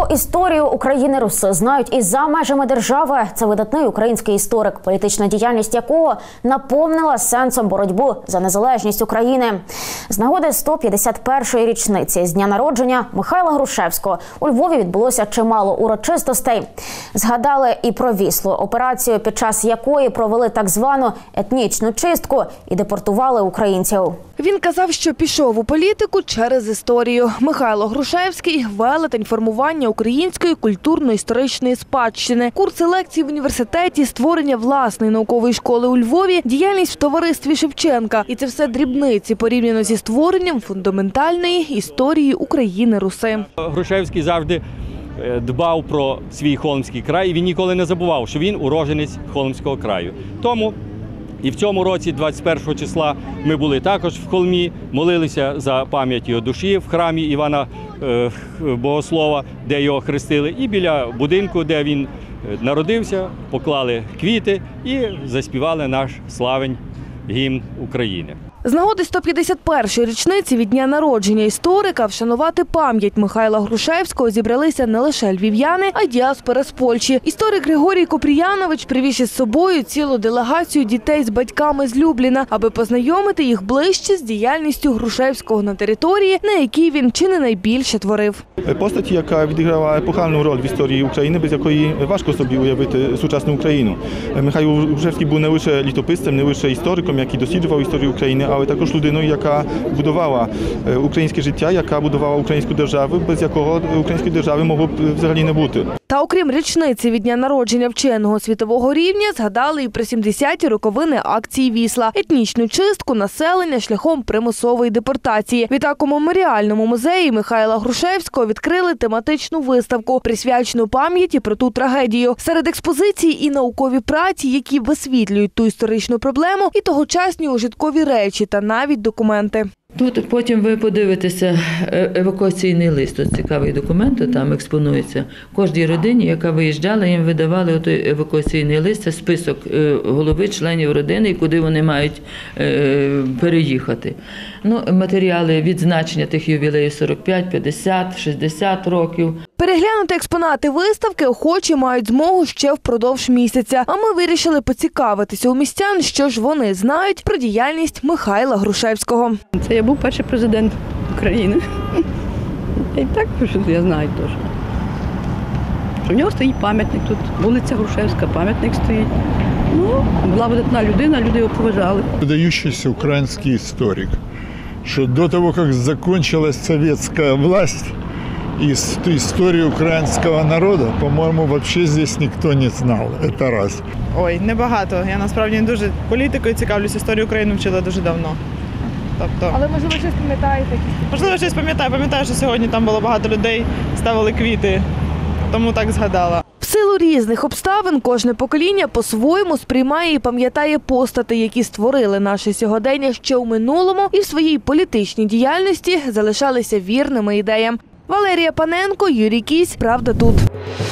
історію України-Руси знають і за межами держави. Це видатний український історик, політична діяльність якого наповнила сенсом боротьбу за незалежність України. З нагоди 151-ї річниці з дня народження Михайла Грушевського у Львові відбулося чимало урочистостей. Згадали і про Віслу, операцію, під час якої провели так звану етнічну чистку і депортували українців. Він казав, що пішов у політику через історію. Михайло Грушевський – велетень формування української культурно-історичної спадщини. Курси лекцій в університеті, створення власної наукової школи у Львові, діяльність в товаристві Шевченка. І це все дрібниці порівняно зі створенням фундаментальної історії України-Руси. Грушевський завжди дбав про свій Холмський край, і він ніколи не забував, що він уродженець Холмського краю. Тому і в цьому році, 21 числа, ми були також в Холмі, молилися за пам'ять його душі в храмі Івана Богослова, де його хрестили, і біля будинку, де він народився, поклали квіти і заспівали наш славень гімн України. З нагоди 151-ї річниці від дня народження історика вшанувати пам'ять Михайла Грушевського зібралися не лише львів'яни, а й діаспора з Польщі. Історик Григорій Купріянович привіз із собою цілу делегацію дітей з батьками з Любліна, аби познайомити їх ближче з діяльністю Грушевського на території, на якій він чи не найбільше творив. Постать, яка відіграла епохальну роль в історії України, без якої важко собі уявити сучасну Україну. Михайло Грушевський був не лише літописцем, не лише істориком, який досліджував історію України, але також людиною, яка будувала українське життя, яка будувала українську державу, без якого української держави могло б взагалі не бути. Та окрім річниці від дня народження вченого світового рівня, згадали і про 70-ті роковини акції «Вісла» – етнічну чистку населення шляхом примусової депортації. Відтак у меморіальному музеї Михайла Грушевського відкрили тематичну виставку, присвячену пам'яті про ту трагедію. Серед експозицій і наукові праці, які висвітлюють ту історичну проблему, і тогочасні ужиткові речі та навіть документи. Тут потім ви подивитеся евакуаційний лист, ось цікавий документ, там експонується. Кожній родині, яка виїжджала, їм видавали той евакуаційний лист, це список голови, членів родини, куди вони мають переїхати. Матеріали відзначення тих ювілеїв 45, 50, 60 років. Переглянути експонати виставки охочі мають змогу ще впродовж місяця. А ми вирішили поцікавитися у містян, що ж вони знають про діяльність Михайла Грушевського. Це я був перший президент України. І так, я знаю теж. У нього стоїть пам'ятник тут, вулиця Грушевська, пам'ятник стоїть. Була видатна людина, люди його поважали. Выдающийся украинский историк, что до того, как закончилась советская власть, историю украинского народа, по-моему, вообще здесь никто не знал. Это раз. Ой, небагато. Я насправді дуже політикою цікавлюсь, історію України вчила дуже давно. Але, можливо, щось пам'ятаєте? Можливо, щось пам'ятаю. Пам'ятаю, що сьогодні там було багато людей, ставили квіти, тому так згадала. В силу різних обставин кожне покоління по-своєму сприймає і пам'ятає постати, які створили наше сьогодення ще у минулому і в своїй політичній діяльності залишалися вірними ідеям. Валерія Паненко, Юрій Кісь. Правда тут.